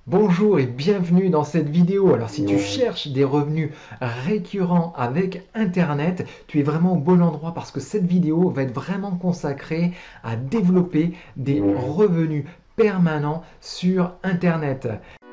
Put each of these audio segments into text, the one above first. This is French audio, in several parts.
Bonjour et bienvenue dans cette vidéo. Alors si tu cherches des revenus récurrents avec Internet, tu es vraiment au bon endroit parce que cette vidéo va être vraiment consacrée à développer des revenus permanents sur Internet.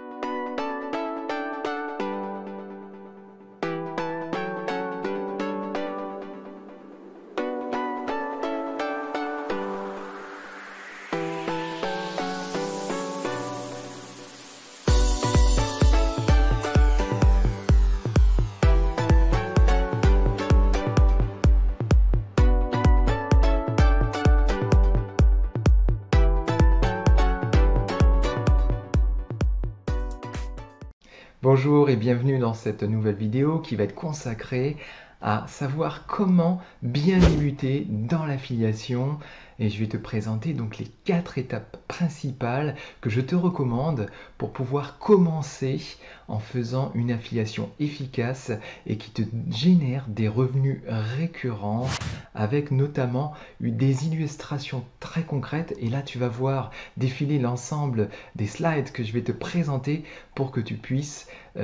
Bonjour et bienvenue dans cette nouvelle vidéo qui va être consacrée à savoir comment bien débuter dans l'affiliation, et je vais te présenter donc les 4 étapes principales que je te recommande pour pouvoir commencer en faisant une affiliation efficace et qui te génère des revenus récurrents avec notamment des illustrations très concrètes. Et là tu vas voir défiler l'ensemble des slides que je vais te présenter pour que tu puisses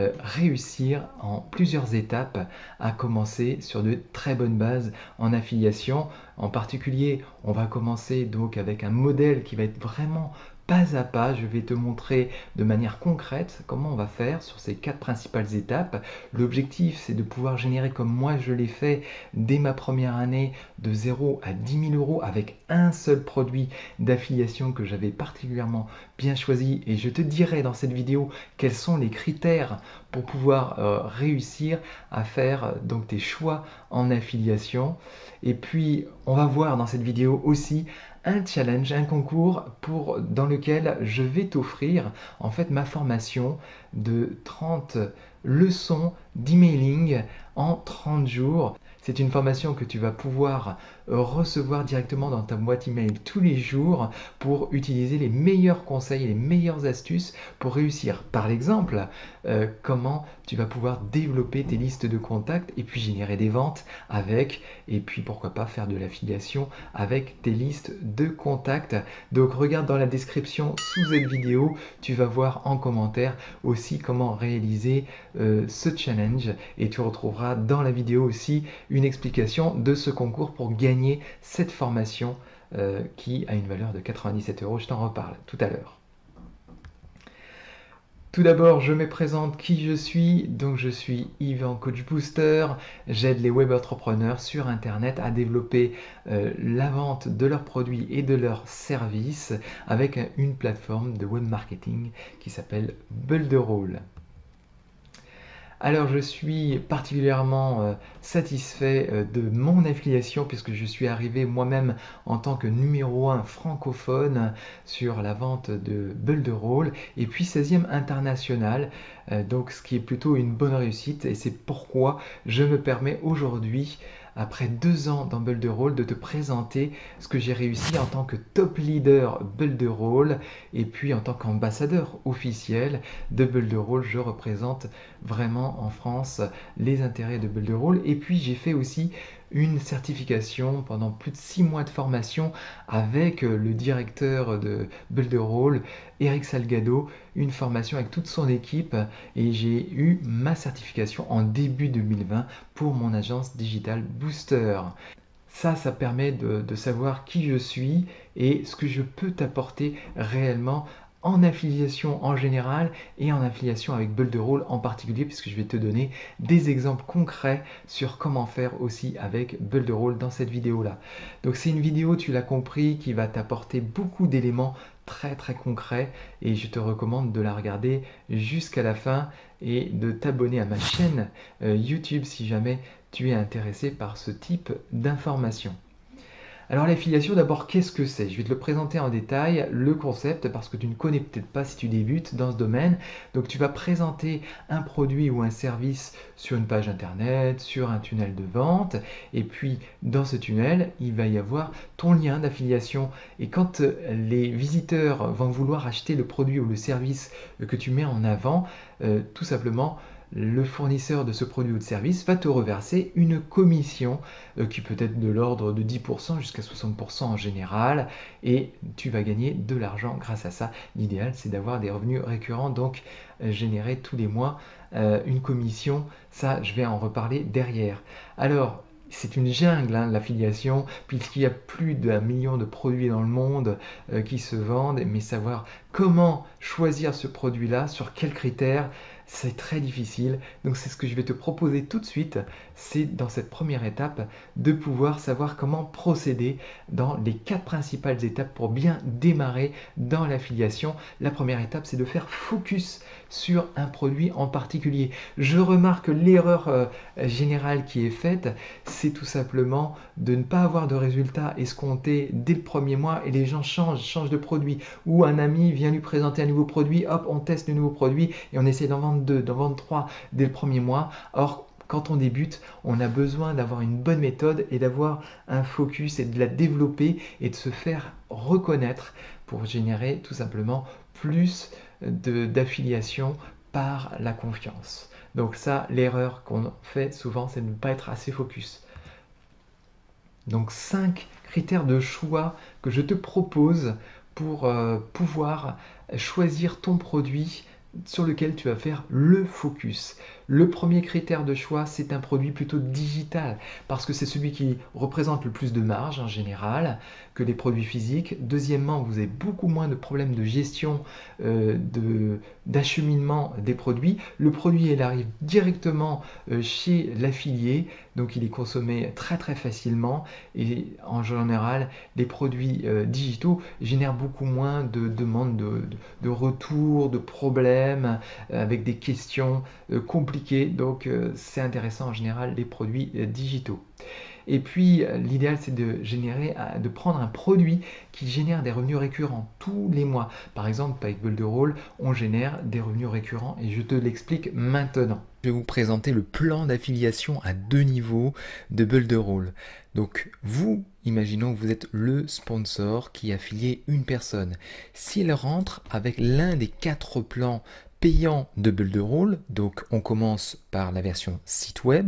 réussir en plusieurs étapes à commencer sur de très bonnes bases en affiliation. En particulier, on va commencer donc avec un modèle qui va être vraiment pas à pas. Je vais te montrer de manière concrète comment on va faire sur ces 4 principales étapes. L'objectif, c'est de pouvoir générer, comme moi je l'ai fait dès ma première année, de 0 à 10 000 euros avec un seul produit d'affiliation que j'avais particulièrement bien choisi. Et je te dirai dans cette vidéo quels sont les critères pour pouvoir réussir à faire donc tes choix en affiliation. Et puis, on va voir dans cette vidéo aussi un challenge, un concours dans lequel je vais t'offrir en fait ma formation de 30 leçons d'emailing en 30 jours. C'est une formation que tu vas pouvoir recevoir directement dans ta boîte email tous les jours pour utiliser les meilleurs conseils et les meilleures astuces pour réussir. Par exemple, comment tu vas pouvoir développer tes listes de contacts et puis générer des ventes avec, et puis pourquoi pas faire de l'affiliation avec tes listes de contacts. Donc regarde dans la description sous cette vidéo, tu vas voir en commentaire aussi comment réaliser ce challenge, et tu retrouveras dans la vidéo aussi une explication de ce concours pour gagner cette formation qui a une valeur de 97 euros. Je t'en reparle tout à l'heure. Tout d'abord, je me présente qui je suis. Donc, je suis Yvan, coach booster. J'aide les web entrepreneurs sur Internet à développer la vente de leurs produits et de leurs services avec une plateforme de web marketing qui s'appelle Builderall. Alors je suis particulièrement satisfait de mon affiliation puisque je suis arrivé moi-même en tant que numéro 1 francophone sur la vente de Builderall et puis 16e international, donc ce qui est plutôt une bonne réussite, et c'est pourquoi je me permets aujourd'hui, après 2 ans dans Builderall, de te présenter ce que j'ai réussi en tant que top leader Builderall et puis en tant qu'ambassadeur officiel de Builderall. Je représente vraiment en France les intérêts de Builderall, et puis j'ai fait aussi une certification pendant plus de 6 mois de formation avec le directeur de Builderall, Eric Salgado, une formation avec toute son équipe, et j'ai eu ma certification en début 2020 pour mon agence Digital Booster. Ça permet de savoir qui je suis et ce que je peux t'apporter réellement en affiliation en général et en affiliation avec Builderall en particulier, puisque je vais te donner des exemples concrets sur comment faire aussi avec Builderall dans cette vidéo-là. Donc c'est une vidéo, tu l'as compris, qui va t'apporter beaucoup d'éléments très concrets, et je te recommande de la regarder jusqu'à la fin et de t'abonner à ma chaîne YouTube si jamais tu es intéressé par ce type d'informations. Alors l'affiliation, d'abord, qu'est-ce que c'est? Je vais te le présenter en détail, le concept, parce que tu ne connais peut-être pas si tu débutes dans ce domaine. Donc tu vas présenter un produit ou un service sur une page internet, sur un tunnel de vente, et puis dans ce tunnel, il va y avoir ton lien d'affiliation. Et quand les visiteurs vont vouloir acheter le produit ou le service que tu mets en avant, tout simplement, le fournisseur de ce produit ou de service va te reverser une commission qui peut être de l'ordre de 10% jusqu'à 60% en général, et tu vas gagner de l'argent grâce à ça. L'idéal, c'est d'avoir des revenus récurrents, donc générer tous les mois une commission. Ça, je vais en reparler derrière. Alors, c'est une jungle, hein, l'affiliation, puisqu'il y a plus d'1 million de produits dans le monde qui se vendent, mais savoir comment choisir ce produit-là, sur quels critères, c'est très difficile. Donc c'est ce que je vais te proposer tout de suite, c'est dans cette première étape de pouvoir savoir comment procéder dans les 4 principales étapes pour bien démarrer dans l'affiliation. La première étape, c'est de faire focus sur un produit en particulier. Je remarque l'erreur générale qui est faite, c'est tout simplement de ne pas avoir de résultats escomptés dès le premier mois et les gens changent de produit, ou un ami vient lui présenter un nouveau produit, hop, on teste le nouveau produit et on essaie d'en vendre 2, d'en vendre 3 dès le premier mois. Or, quand on débute, on a besoin d'avoir une bonne méthode et d'avoir un focus et de la développer et de se faire reconnaître pour générer tout simplement plus d'affiliation par la confiance. Donc ça, l'erreur qu'on fait souvent, c'est de ne pas être assez focus. Donc 5 critères de choix que je te propose pour pouvoir choisir ton produit sur lequel tu vas faire le focus. Le premier critère de choix, c'est un produit plutôt digital, parce que c'est celui qui représente le plus de marge en général que les produits physiques. Deuxièmement, vous avez beaucoup moins de problèmes de gestion, d'acheminement des produits. Le produit, il arrive directement chez l'affilié, donc il est consommé très très facilement, et en général, les produits digitaux génèrent beaucoup moins de demandes de retour, de problèmes, avec des questions compliquées. Donc c'est intéressant en général les produits digitaux. Et puis l'idéal, c'est de prendre un produit qui génère des revenus récurrents tous les mois. Par exemple, avec Builderall, on génère des revenus récurrents et je te l'explique maintenant. Je vais vous présenter le plan d'affiliation à 2 niveaux de Builderall. Donc vous, imaginons que vous êtes le sponsor qui affilié une personne. S'il rentre avec l'un des 4 plans payants de Builderall, donc on commence par la version site web,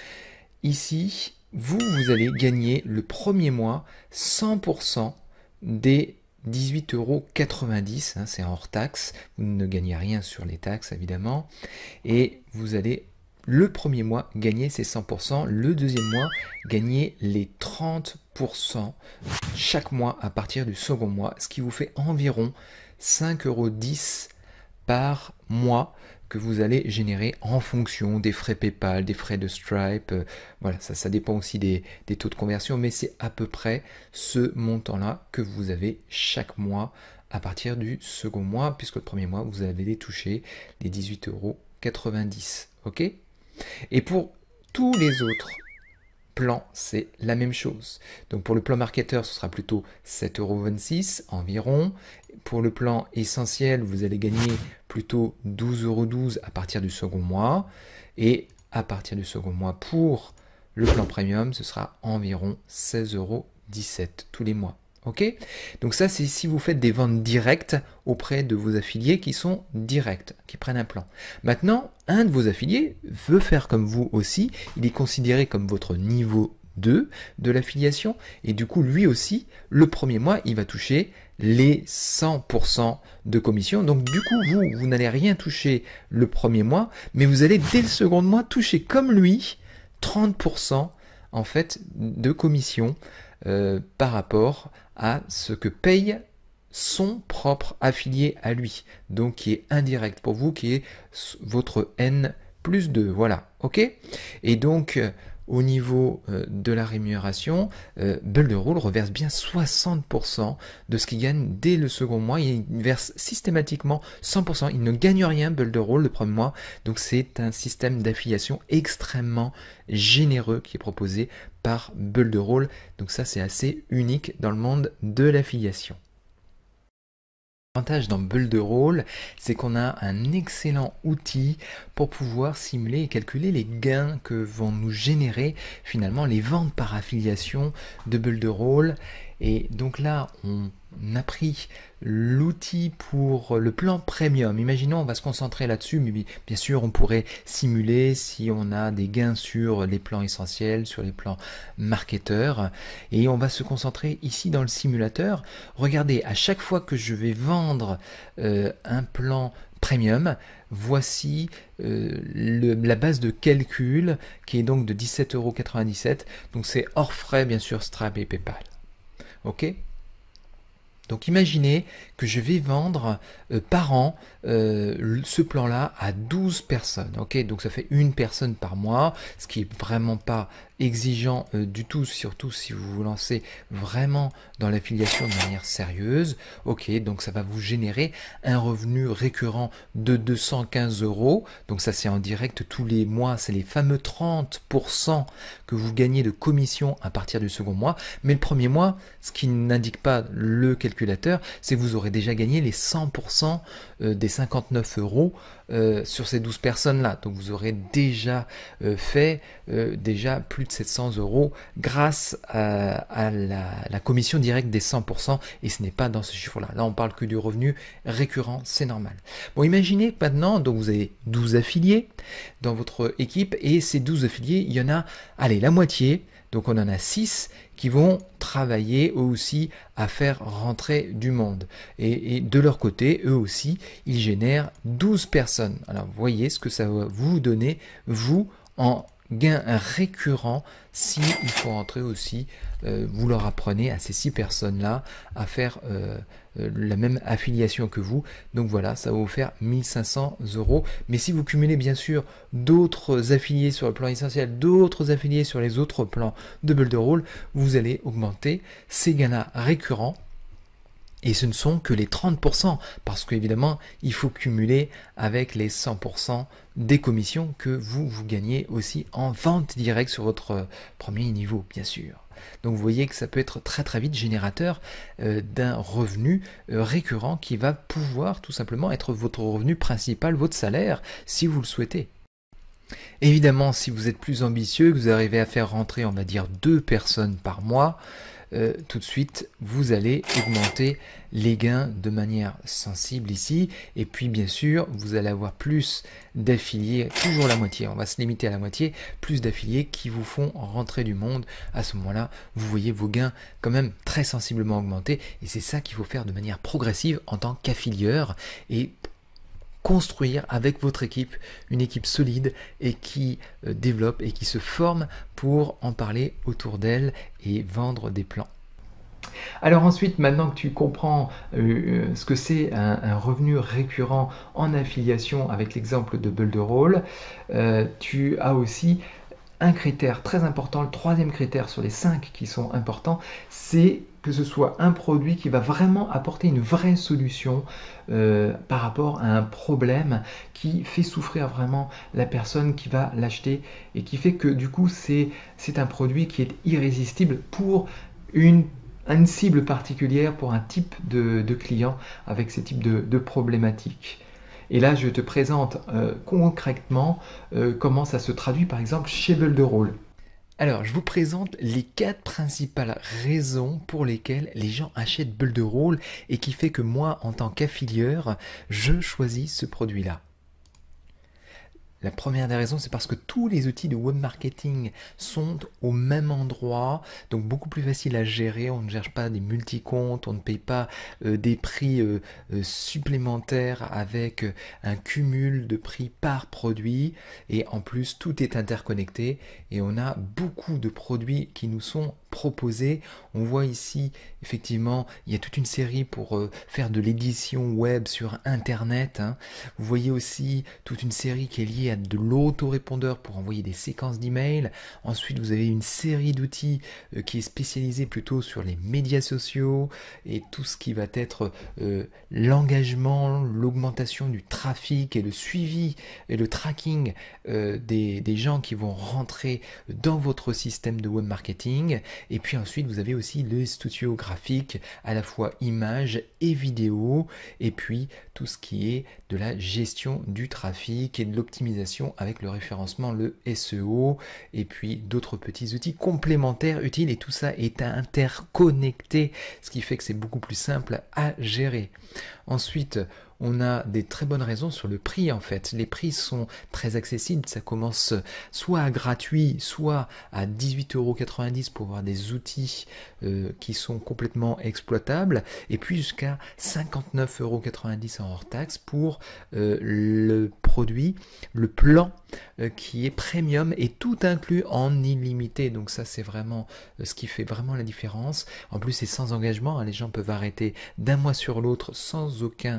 ici, vous allez gagner le premier mois 100% des 18,90 €, hein, c'est hors taxe, vous ne gagnez rien sur les taxes évidemment, et vous allez le premier mois gagner ces 100%, le deuxième mois gagner les 30% chaque mois à partir du second mois, ce qui vous fait environ 5,10 € par mois que vous allez générer en fonction des frais PayPal, des frais de Stripe. Voilà, ça dépend aussi des taux de conversion, mais c'est à peu près ce montant-là que vous avez chaque mois à partir du second mois, puisque le premier mois, vous avez touché les 18,90 €. OK ? Et pour tous les autres plans, c'est la même chose. Donc pour le plan marketeur, ce sera plutôt 7,26 € environ. Pour le plan essentiel, vous allez gagner plutôt 12,12 € à partir du second mois. Et à partir du second mois, pour le plan premium, ce sera environ 16,17 € tous les mois. Ok ? Donc ça, c'est si vous faites des ventes directes auprès de vos affiliés qui sont directs, qui prennent un plan. Maintenant, un de vos affiliés veut faire comme vous aussi. Il est considéré comme votre niveau 2 de l'affiliation. Et du coup, lui aussi, le premier mois, il va toucher les 100% de commission. Donc du coup, vous n'allez rien toucher le premier mois, mais vous allez dès le second mois toucher comme lui 30% en fait de commission par rapport à ce que paye son propre affilié à lui, donc qui est indirect pour vous, qui est votre N+2, voilà, ok. Et donc au niveau de la rémunération, Builderall reverse bien 60% de ce qu'il gagne dès le second mois. Il verse systématiquement 100%. Il ne gagne rien, Builderall, le premier mois. Donc c'est un système d'affiliation extrêmement généreux qui est proposé par Builderall. Donc ça, c'est assez unique dans le monde de l'affiliation. L'avantage dans Builderall, c'est qu'on a un excellent outil pour pouvoir simuler et calculer les gains que vont nous générer finalement les ventes par affiliation de Builderall. Et donc là, on a pris l'outil pour le plan premium. Imaginons, on va se concentrer là-dessus, mais bien sûr, on pourrait simuler si on a des gains sur les plans essentiels, sur les plans marketeurs. Et on va se concentrer ici dans le simulateur. Regardez, à chaque fois que je vais vendre un plan premium, voici la base de calcul qui est donc de 17,97 €. Donc c'est hors frais, bien sûr, Stripe et PayPal. Ok? Donc imaginez que je vais vendre par an ce plan-là à 12 personnes. Ok, donc ça fait une personne par mois, ce qui est vraiment pas exigeant du tout, surtout si vous vous lancez vraiment dans l'affiliation de manière sérieuse. Ok, donc ça va vous générer un revenu récurrent de 215 €. Donc ça c'est en direct tous les mois, c'est les fameux 30% que vous gagnez de commission à partir du second mois. Mais le premier mois, ce qui n'indique pas le calculateur, c'est que vous aurez déjà gagné les 100% des 59 € sur ces 12 personnes-là. Donc vous aurez déjà fait déjà plus de 700 € grâce à la commission directe des 100%, et ce n'est pas dans ce chiffre-là. Là, on parle que du revenu récurrent, c'est normal. Bon, imaginez que maintenant, donc vous avez 12 affiliés dans votre équipe, et ces 12 affiliés, il y en a, allez, la moitié. Donc on en a 6 qui vont travailler eux aussi à faire rentrer du monde. Et de leur côté, eux aussi, ils génèrent 12 personnes. Alors vous voyez ce que ça va vous donner, vous, en gain récurrent, si il faut rentrer aussi, vous leur apprenez à ces 6 personnes-là à faire la même affiliation que vous. Donc voilà, ça va vous faire 1500 €. Mais si vous cumulez bien sûr d'autres affiliés sur le plan essentiel, d'autres affiliés sur les autres plans de Builder Roll, vous allez augmenter ces gains-là récurrents. Et ce ne sont que les 30%, parce qu'évidemment, il faut cumuler avec les 100% des commissions que vous gagnez aussi en vente directe sur votre premier niveau, bien sûr. Donc vous voyez que ça peut être très très vite générateur d'un revenu récurrent qui va pouvoir tout simplement être votre revenu principal, votre salaire, si vous le souhaitez. Évidemment, si vous êtes plus ambitieux, que vous arrivez à faire rentrer, on va dire, 2 personnes par mois, tout de suite, vous allez augmenter les gains de manière sensible ici. Et puis, bien sûr, vous allez avoir plus d'affiliés, toujours la moitié, on va se limiter à la moitié, plus d'affiliés qui vous font rentrer du monde. À ce moment-là, vous voyez vos gains quand même très sensiblement augmenter. Et c'est ça qu'il faut faire de manière progressive en tant qu'affilieur. Et construire avec votre équipe une équipe solide et qui développe et qui se forme pour en parler autour d'elle et vendre des plans. Alors ensuite, maintenant que tu comprends ce que c'est un revenu récurrent en affiliation avec l'exemple de Builder Roll, tu as aussi un critère très important, le troisième critère sur les 5 qui sont importants, c'est que ce soit un produit qui va vraiment apporter une vraie solution par rapport à un problème qui fait souffrir vraiment la personne qui va l'acheter et qui fait que du coup c'est un produit qui est irrésistible pour une cible particulière, pour un type de client avec ce type de problématique. Et là, je te présente concrètement comment ça se traduit par exemple chez Builder Roll. Alors, je vous présente les 4 principales raisons pour lesquelles les gens achètent Builder Roll et qui fait que moi, en tant qu'affilieur, je choisis ce produit-là. La première des raisons, c'est parce que tous les outils de web marketing sont au même endroit, donc beaucoup plus facile à gérer. On ne gère pas des multi-comptes, on ne paye pas des prix supplémentaires avec un cumul de prix par produit. Et en plus, tout est interconnecté et on a beaucoup de produits qui nous sont proposés. On voit ici, effectivement, il y a toute une série pour faire de l'édition web sur Internet. Vous voyez aussi toute une série qui est liée à de l'autorépondeur pour envoyer des séquences d'emails. Ensuite, vous avez une série d'outils qui est spécialisée plutôt sur les médias sociaux et tout ce qui va être l'engagement, l'augmentation du trafic et le suivi et le tracking des gens qui vont rentrer dans votre système de web marketing. Et puis ensuite, vous avez aussi le studio graphique, à la fois images et vidéo, et puis tout ce qui est de la gestion du trafic et de l'optimisation avec le référencement, le SEO, et puis d'autres petits outils complémentaires utiles, et tout ça est interconnecté, ce qui fait que c'est beaucoup plus simple à gérer. Ensuite, on a des très bonnes raisons sur le prix en fait. Les prix sont très accessibles, ça commence soit à gratuit, soit à 18,90 € pour avoir des outils qui sont complètement exploitables, et puis jusqu'à 59,90 € en hors taxe pour le produit, le plan qui est premium et tout inclus en illimité. Donc ça c'est vraiment ce qui fait vraiment la différence. En plus c'est sans engagement, hein, les gens peuvent arrêter d'un mois sur l'autre sans aucun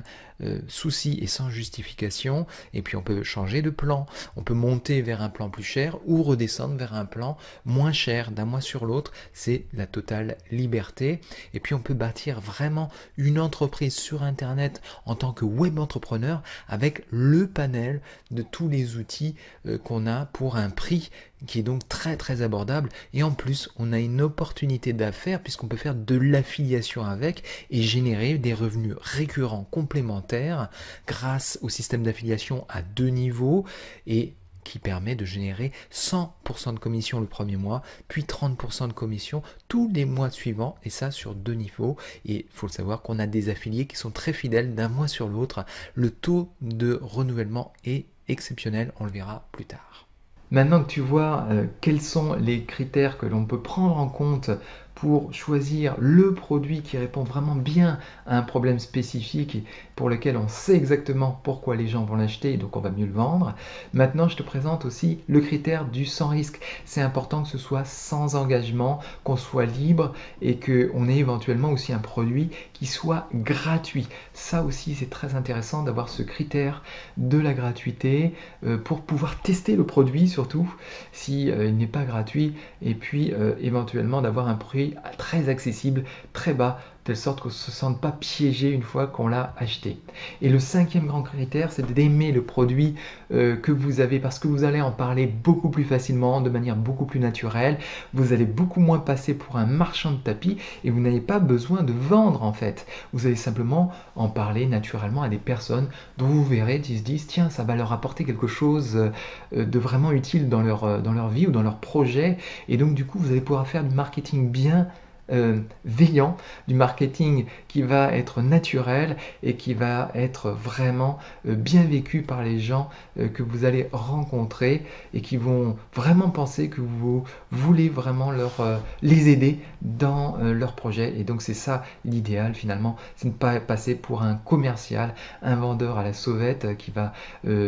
souci et sans justification, et puis on peut changer de plan, on peut monter vers un plan plus cher ou redescendre vers un plan moins cher d'un mois sur l'autre, c'est la totale liberté. Et puis on peut bâtir vraiment une entreprise sur internet en tant que web entrepreneur avec le panel de tous les outils qu'on a pour un prix qui est donc très très abordable, et en plus on a une opportunité d'affaires puisqu'on peut faire de l'affiliation avec et générer des revenus récurrents complémentaires grâce au système d'affiliation à 2 niveaux, et qui permet de générer 100% de commission le premier mois, puis 30% de commission tous les mois suivants, et ça sur 2 niveaux. Et il faut le savoir qu'on a des affiliés qui sont très fidèles d'un mois sur l'autre. Le taux de renouvellement est exceptionnel, on le verra plus tard. Maintenant que tu vois quels sont les critères que l'on peut prendre en compte pour choisir le produit qui répond vraiment bien à un problème spécifique et pour lequel on sait exactement pourquoi les gens vont l'acheter et donc on va mieux le vendre. Maintenant, je te présente aussi le critère du sans risque. C'est important que ce soit sans engagement, qu'on soit libre et qu'on ait éventuellement aussi un produit qui soit gratuit. Ça aussi, c'est très intéressant d'avoir ce critère de la gratuité pour pouvoir tester le produit, surtout si il n'est pas gratuit, et puis éventuellement d'avoir un prix très accessible, très bas, de telle sorte qu'on ne se sente pas piégé une fois qu'on l'a acheté. Et le 5e grand critère, c'est d'aimer le produit que vous avez, parce que vous allez en parler beaucoup plus facilement, de manière beaucoup plus naturelle. Vous allez beaucoup moins passer pour un marchand de tapis et vous n'avez pas besoin de vendre en fait. Vous allez simplement en parler naturellement à des personnes dont vous verrez, ils se disent tiens, ça va leur apporter quelque chose de vraiment utile dans leur vie ou dans leur projet, et donc du coup vous allez pouvoir faire du marketing bien veillant, du marketing qui va être naturel et qui va être vraiment bien vécu par les gens que vous allez rencontrer et qui vont vraiment penser que vous voulez vraiment les aider dans leur projet. Et donc c'est ça l'idéal finalement, c'est ne pas passer pour un commercial, un vendeur à la sauvette qui va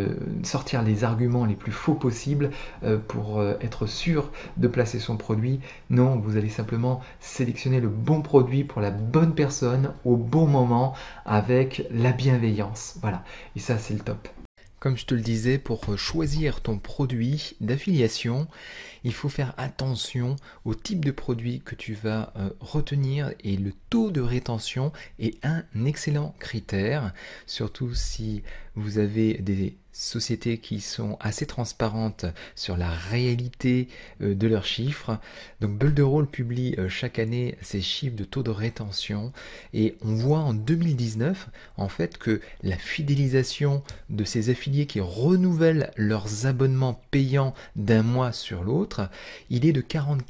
sortir les arguments les plus faux possibles pour être sûr de placer son produit. Non, vous allez simplement sélectionner le bon produit pour la bonne personne au bon moment avec la bienveillance. Voilà, et ça c'est le top. Comme je te le disais, pour choisir ton produit d'affiliation, il faut faire attention au type de produit que tu vas retenir, et le taux de rétention est un excellent critère, surtout si vous avez des sociétés qui sont assez transparentes sur la réalité de leurs chiffres. Donc Builderall publie chaque année ses chiffres de taux de rétention, et on voit en 2019 en fait que la fidélisation de ces affiliés qui renouvellent leurs abonnements payants d'un mois sur l'autre, il est de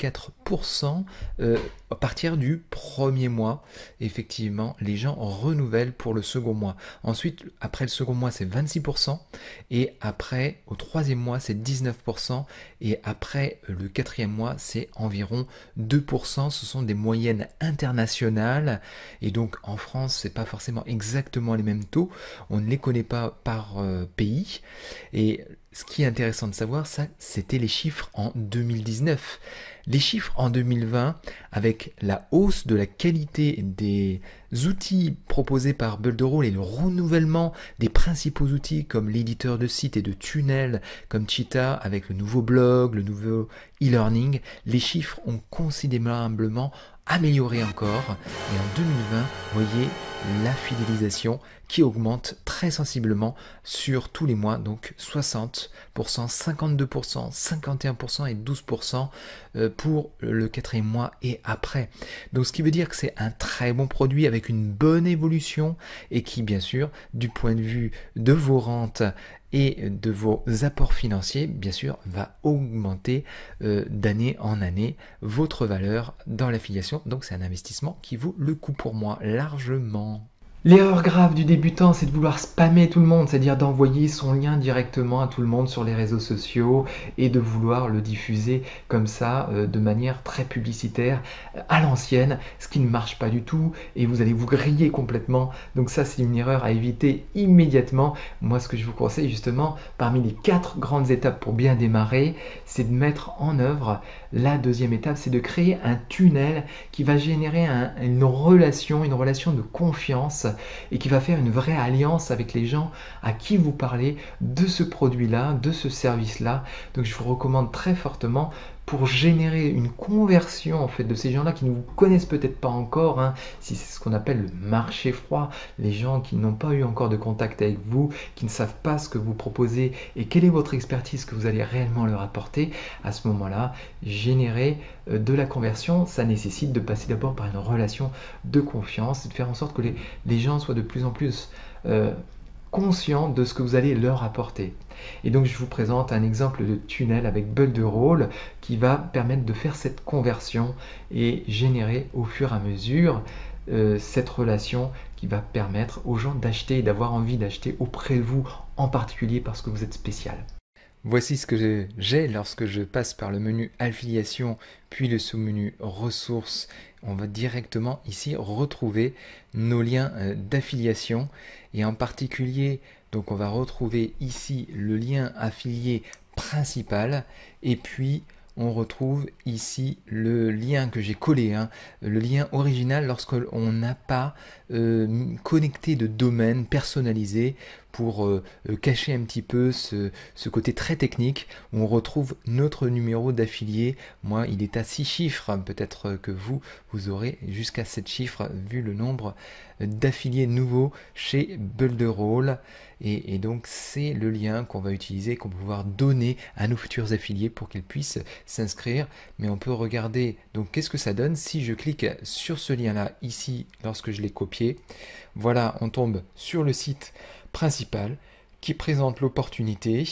44% à partir du premier mois. Effectivement, les gens renouvellent pour le second mois. Ensuite, après le second mois, c'est 26%. Et après, au 3e mois, c'est 19%. Et après le 4e mois, c'est environ 2%. Ce sont des moyennes internationales. Et donc, en France, c'est pas forcément exactement les mêmes taux. On ne les connaît pas par pays. Et ce qui est intéressant de savoir, ça, c'était les chiffres en 2019. Les chiffres en 2020, avec la hausse de la qualité des outils proposés par Builderall et le renouvellement des principaux outils comme l'éditeur de site et de tunnels comme Cheetah, avec le nouveau blog, le nouveau e-learning, les chiffres ont considérablement amélioré encore. Et en 2020, vous voyez, la fidélisation qui augmente très sensiblement sur tous les mois, donc 60%, 52%, 51% et 12% pour le quatrième mois et après. Donc ce qui veut dire que c'est un très bon produit avec une bonne évolution et qui bien sûr du point de vue de vos rentes et de vos apports financiers, bien sûr, va augmenter d'année en année votre valeur dans l'affiliation. Donc c'est un investissement qui vaut le coup pour moi largement. L'erreur grave du débutant, c'est de vouloir spammer tout le monde, c'est-à-dire d'envoyer son lien directement à tout le monde sur les réseaux sociaux et de vouloir le diffuser comme ça de manière très publicitaire à l'ancienne, ce qui ne marche pas du tout et vous allez vous griller complètement. Donc ça, c'est une erreur à éviter immédiatement. Moi, ce que je vous conseille justement, parmi les 4 grandes étapes pour bien démarrer, c'est de mettre en œuvre la deuxième étape, c'est de créer un tunnel qui va générer une relation de confiance et qui va faire une vraie alliance avec les gens à qui vous parlez de ce produit-là, de ce service-là. Donc je vous recommande très fortement pour générer une conversion en fait de ces gens-là qui ne vous connaissent peut-être pas encore, hein, si c'est ce qu'on appelle le marché froid, les gens qui n'ont pas eu encore de contact avec vous, qui ne savent pas ce que vous proposez et quelle est votre expertise que vous allez réellement leur apporter. À ce moment-là, générer de la conversion, ça nécessite de passer d'abord par une relation de confiance et de faire en sorte que les gens soient de plus en plus conscients de ce que vous allez leur apporter. Et donc je vous présente un exemple de tunnel avec Builderall qui va permettre de faire cette conversion et générer au fur et à mesure cette relation qui va permettre aux gens d'acheter et d'avoir envie d'acheter auprès de vous, en particulier parce que vous êtes spécial. Voici ce que j'ai lorsque je passe par le menu affiliation puis le sous-menu ressources. On va directement ici retrouver nos liens d'affiliation et en particulier donc on va retrouver ici le lien affilié principal et puis on retrouve ici le lien que j'ai collé, hein, le lien original lorsqu'on n'a pas connecté de domaine personnalisé pour cacher un petit peu ce côté très technique. On retrouve notre numéro d'affilié. Moi, il est à 6 chiffres. Peut-être que vous aurez jusqu'à 7 chiffres vu le nombre d'affiliés nouveaux chez Builderall. Et donc, c'est le lien qu'on va utiliser, qu'on va pouvoir donner à nos futurs affiliés pour qu'ils puissent s'inscrire. Mais on peut regarder, donc, qu'est-ce que ça donne si je clique sur ce lien-là, ici, lorsque je l'ai copié. Voilà, on tombe sur le site principal qui présente l'opportunité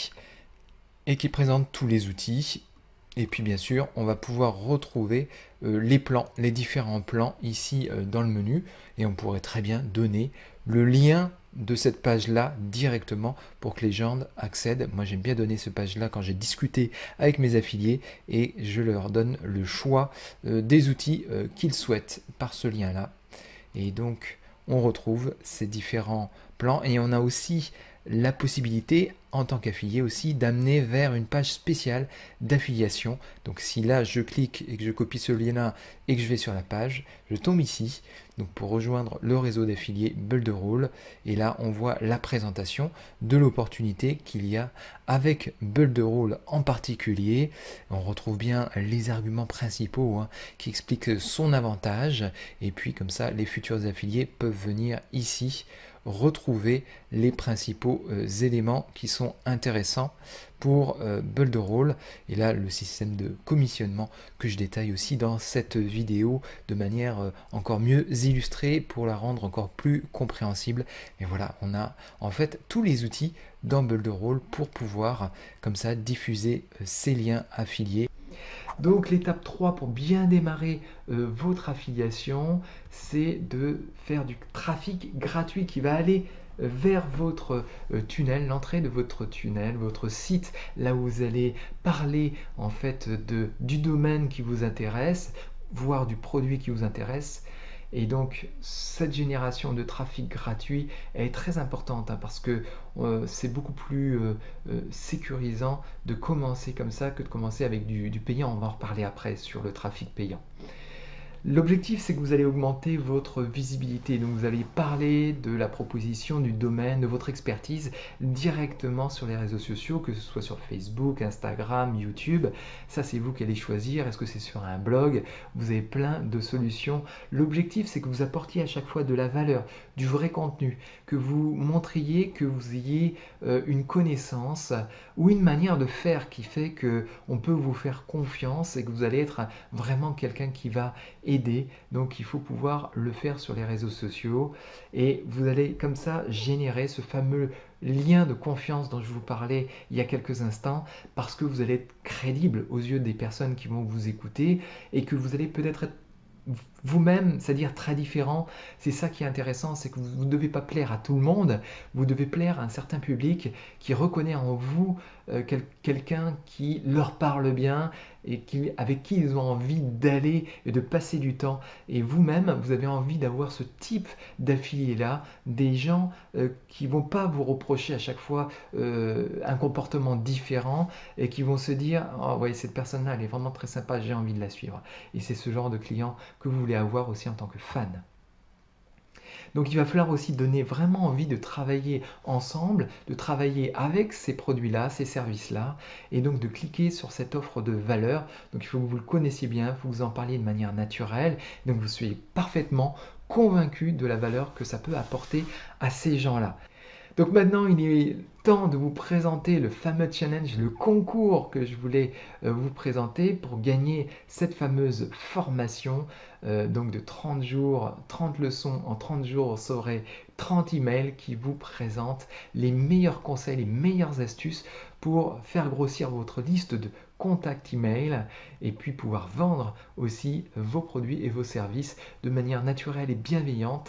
et qui présente tous les outils. Et puis bien sûr, on va pouvoir retrouver les plans, les différents plans ici dans le menu. Et on pourrait très bien donner le lien de cette page-là directement pour que les gens accèdent. Moi, j'aime bien donner ce page-là quand j'ai discuté avec mes affiliés et je leur donne le choix des outils qu'ils souhaitent par ce lien-là. Et donc, on retrouve ces différents plans et on a aussi la possibilité en tant qu'affilié aussi d'amener vers une page spéciale d'affiliation. Donc si là je clique et que je copie ce lien là et que je vais sur la page, je tombe ici donc pour rejoindre le réseau d'affiliés Builderall et là on voit la présentation de l'opportunité qu'il y a avec Builderall en particulier. On retrouve bien les arguments principaux qui expliquent son avantage et puis comme ça les futurs affiliés peuvent venir ici retrouver les principaux éléments qui sont intéressants pour Builderall et là le système de commissionnement que je détaille aussi dans cette vidéo de manière encore mieux illustrée pour la rendre encore plus compréhensible. Et voilà, on a en fait tous les outils dans Builderall pour pouvoir comme ça diffuser ces liens affiliés. Donc l'étape 3 pour bien démarrer votre affiliation, c'est de faire du trafic gratuit qui va aller vers votre tunnel, l'entrée de votre tunnel, votre site, là où vous allez parler en fait du domaine qui vous intéresse, voire du produit qui vous intéresse. Et donc cette génération de trafic gratuit est très importante parce que c'est beaucoup plus sécurisant de commencer comme ça que de commencer avec du payant. On va en reparler après sur le trafic payant. L'objectif, c'est que vous allez augmenter votre visibilité. Donc, vous allez parler de la proposition, du domaine, de votre expertise directement sur les réseaux sociaux, que ce soit sur Facebook, Instagram, YouTube. Ça, c'est vous qui allez choisir. Est-ce que c'est sur un blog? Vous avez plein de solutions. L'objectif, c'est que vous apportiez à chaque fois de la valeur, du vrai contenu, que vous montriez que vous ayez une connaissance ou une manière de faire qui fait que on peut vous faire confiance et que vous allez être vraiment quelqu'un qui va aider. Donc il faut pouvoir le faire sur les réseaux sociaux et vous allez comme ça générer ce fameux lien de confiance dont je vous parlais il y a quelques instants, parce que vous allez être crédible aux yeux des personnes qui vont vous écouter et que vous allez peut-être être vous-même, c'est-à-dire très différent. C'est ça qui est intéressant, c'est que vous ne devez pas plaire à tout le monde, vous devez plaire à un certain public qui reconnaît en vous quelqu'un qui leur parle bien et avec qui ils ont envie d'aller et de passer du temps. Et vous-même, vous avez envie d'avoir ce type d'affiliés-là, des gens qui ne vont pas vous reprocher à chaque fois un comportement différent et qui vont se dire « Oh ouais, cette personne-là, elle est vraiment très sympa, j'ai envie de la suivre ». Et c'est ce genre de client que vous voulez avoir aussi en tant que fan. Donc il va falloir aussi donner vraiment envie de travailler ensemble, de travailler avec ces produits-là, ces services-là, et donc de cliquer sur cette offre de valeur. Donc il faut que vous le connaissiez bien, il faut que vous en parliez de manière naturelle, donc vous soyez parfaitement convaincu de la valeur que ça peut apporter à ces gens-là. Donc maintenant, il est temps de vous présenter le fameux challenge, le concours que je voulais vous présenter pour gagner cette fameuse formation donc de 30 jours, 30 leçons en 30 jours. Vous aurez 30 emails qui vous présentent les meilleurs conseils, les meilleures astuces pour faire grossir votre liste de contacts email et puis pouvoir vendre aussi vos produits et vos services de manière naturelle et bienveillante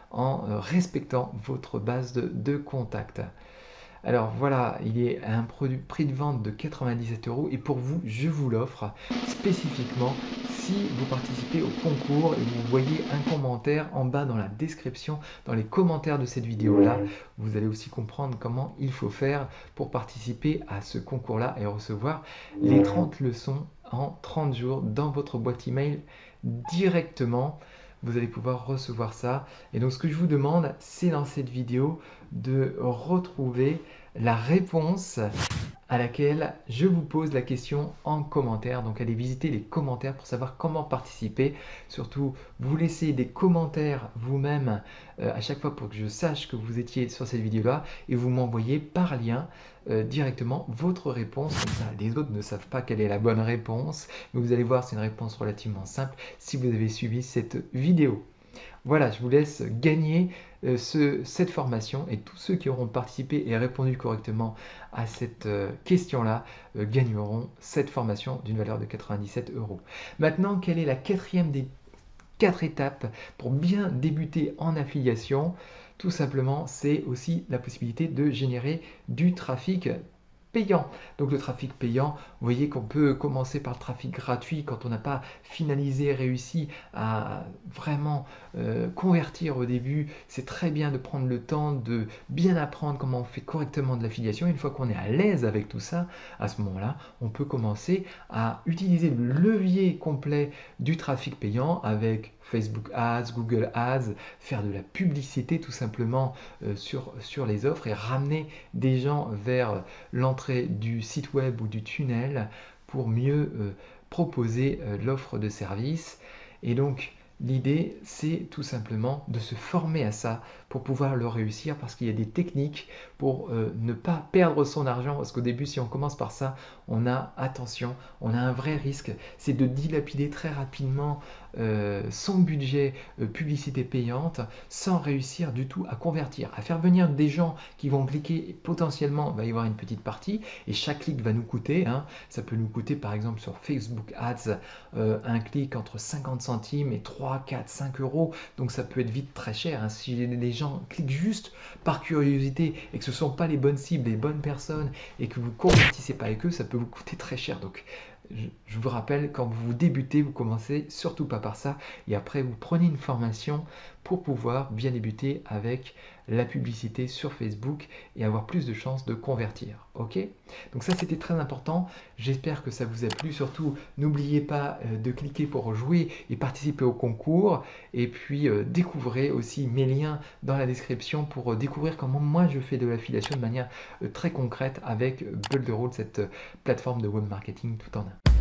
en respectant votre base de contacts. Alors voilà, il est à un prix de vente de 97 € et pour vous, je vous l'offre spécifiquement si vous participez au concours et vous voyez un commentaire en bas dans la description, dans les commentaires de cette vidéo-là. Vous allez aussi comprendre comment il faut faire pour participer à ce concours-là et recevoir les 30 leçons en 30 jours dans votre boîte email directement. Vous allez pouvoir recevoir ça. Et donc ce que je vous demande, c'est dans cette vidéo de retrouver la réponse à laquelle je vous pose la question en commentaire. Donc allez visiter les commentaires pour savoir comment participer. Surtout, vous laissez des commentaires vous-même à chaque fois pour que je sache que vous étiez sur cette vidéo-là et vous m'envoyez par lien directement votre réponse. Comme ça, les autres ne savent pas quelle est la bonne réponse. Mais vous allez voir, c'est une réponse relativement simple si vous avez suivi cette vidéo. Voilà, je vous laisse gagner cette formation et tous ceux qui auront participé et répondu correctement à cette question-là gagneront cette formation d'une valeur de 97 €. Maintenant, quelle est la quatrième des 4 étapes pour bien débuter en affiliation? Tout simplement, c'est aussi la possibilité de générer du trafic payant. Donc le trafic payant, vous voyez qu'on peut commencer par le trafic gratuit quand on n'a pas finalisé, réussi à vraiment convertir au début. C'est très bien de prendre le temps de bien apprendre comment on fait correctement de l'affiliation. Une fois qu'on est à l'aise avec tout ça, à ce moment-là, on peut commencer à utiliser le levier complet du trafic payant avec Facebook Ads, Google Ads, faire de la publicité tout simplement sur les offres et ramener des gens vers l'entrée du site web ou du tunnel pour mieux proposer l'offre de service. Et donc l'idée, c'est tout simplement de se former à ça pour pouvoir le réussir, parce qu'il y a des techniques pour ne pas perdre son argent, parce qu'au début, si on commence par ça, on a, attention, on a un vrai risque, c'est de dilapider très rapidement son budget publicité payante sans réussir du tout à convertir, à faire venir des gens qui vont cliquer, et potentiellement il va y avoir une petite partie et chaque clic va nous coûter, ça peut nous coûter par exemple sur Facebook Ads un clic entre 50 centimes et 3, 4, 5 €, donc ça peut être vite très cher, si les gens cliquent juste par curiosité et que ce ne sont pas les bonnes cibles, les bonnes personnes et que vous ne convertissez pas avec eux, ça peut vous coûter très cher. Donc je vous rappelle, quand vous débutez, vous commencez surtout pas par ça et après vous prenez une formation pour pouvoir bien débuter avec la publicité sur Facebook et avoir plus de chances de convertir. Ok? Donc ça, c'était très important. J'espère que ça vous a plu. Surtout, n'oubliez pas de cliquer pour jouer et participer au concours. Et puis, découvrez aussi mes liens dans la description pour découvrir comment moi je fais de l'affiliation de manière très concrète avec Builderall, cette plateforme de web marketing tout en un.